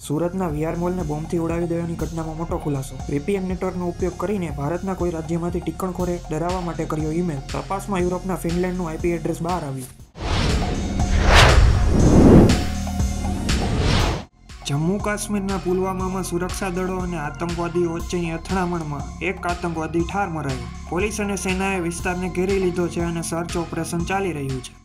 સુરતના વીઆર મોલને બોમ્બથી ઉડાવી દેવાની ઘટનામાં મોટો ખુલાસો. VPN નેટવર્કનો ઉપયોગ કરીને ભારતના કોઈ રાજ્યમાંથી ટીક્કણખોરે ડરાવવા માટે કર્યો ઈમેલ. તપાસમાં યુરોપના ફિનલેન્ડનું IP એડ્રેસ બહાર આવ્યું. જમ્મુ કાશ્મીરના પુલવામામાં સુરક્ષા દળો અને આતંકવાદીઓ વચ્ચેની અથડામણમાં એક આતંકવાદી ઠાર મરાયો. પોલીસ અને સેનાએ વિસ્તારને ઘેરી લીધો છે અને સર્ચ ઓપરેશન ચાલી રહ્યું છે.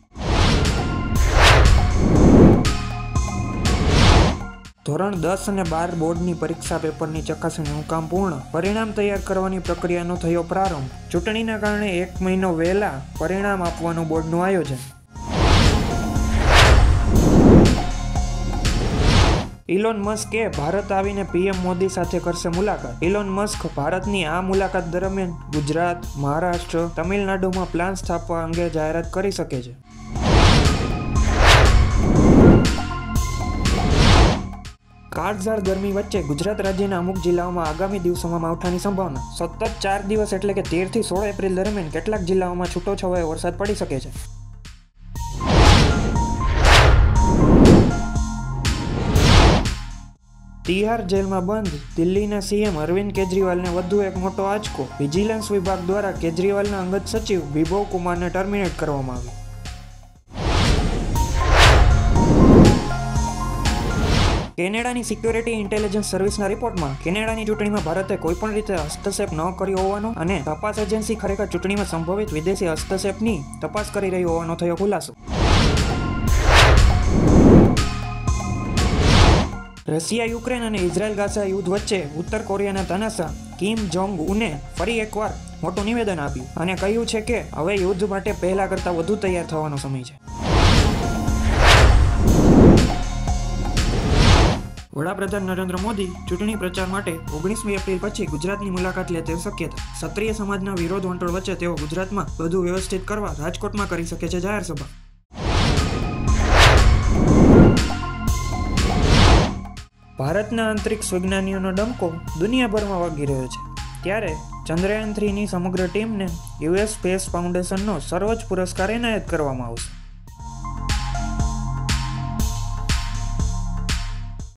ધોરણ 10 અને 12 બોર્ડની પરીક્ષા પેપરની ચકાસણીનું કામ પૂર્ણ. પરિણામ તૈયાર કરવાની પ્રક્રિયાનો થયો પ્રારંભ. ચૂંટણીના કારણે 1 મહિનો વહેલા પરિણામ આપવાનું બોર્ડનું આયોજન. ઇલોન મસ્કે ભારત આવીને PM મોદી સાથે કરશે મુલાકાત. ઇલોન મસ્ક ભારતની આ મુલાકાત દરમિયાન ગુજરાત, મહારાષ્ટ્ર, તમિલનાડુમાં પ્લાન સ્થાપવા અંગે જાહેરાત કરી શકે છે. કાળઝાળ ગરમી વચ્ચે ગુજરાત રાજ્યના અમુક જિલ્લાઓમાં આગામી દિવસોમાં માવઠાની સંભાવના. સતત 4 દિવસ એટલે કે 13 થી 16 એપ્રિલ દરમિયાન કેટલાક જિલ્લાઓમાં છૂટોછવાયો વરસાદ પડી શકે છે. તિહાર જેલમાં બંધ દિલ્હીના CM અરવિંદ કેજરીવાલને વધુ એક મોટો આંચકો. વિજિલન્સ વિભાગ દ્વારા કેજરીવાલના અંગત સચિવ વિભવ કુમારને ટર્મિનેટ કરવામાં આવ્યા. કેનેડાની સિક્યોરિટી ઇન્ટેલિજન્સ સર્વિસના રિપોર્ટમાં કેનેડાની ચૂંટણીમાં ભારતે કોઈપણ રીતે હસ્તક્ષેપ ન કર્યો હોવાનો અને તપાસ એજન્સી ખરેખર ચૂંટણીમાં સંભવિત વિદેશી હસ્તક્ષેપની તપાસ કરી રહી હોવાનો થયો ખુલાસો. રશિયા યુક્રેન અને ઇઝરાયલ ગાઝા યુદ્ધ વચ્ચે ઉત્તર કોરિયાના તાનાશાહ કિમ જોંગ ઉને ફરી એકવાર મોટું નિવેદન આપ્યું અને કહ્યું છે કે હવે યુદ્ધ માટે પહેલા કરતાં વધુ તૈયાર થવાનો સમય છે. વડાપ્રધાન નરેન્દ્ર મોદી ચૂંટણી પ્રચાર માટે 19મી એપ્રિલ પછી ગુજરાતની મુલાકાત લે તેવી શક્યતા. ક્ષત્રિય સમાજના વિરોધ વંટોળ વચ્ચે તેઓ ગુજરાતમાં બધું વ્યવસ્થિત કરવા રાજકોટમાં કરી શકે છે જાહેર સભા. ભારતના અંતરિક્ષ વિજ્ઞાનીઓનો ડંકો દુનિયાભરમાં વાગી રહ્યો છે. ત્યારે ચંદ્રયાન 3ની સમગ્ર ટીમને US સ્પેસ ફાઉન્ડેશનનો સર્વોચ્ચ પુરસ્કાર એનાયત કરવામાં આવશે.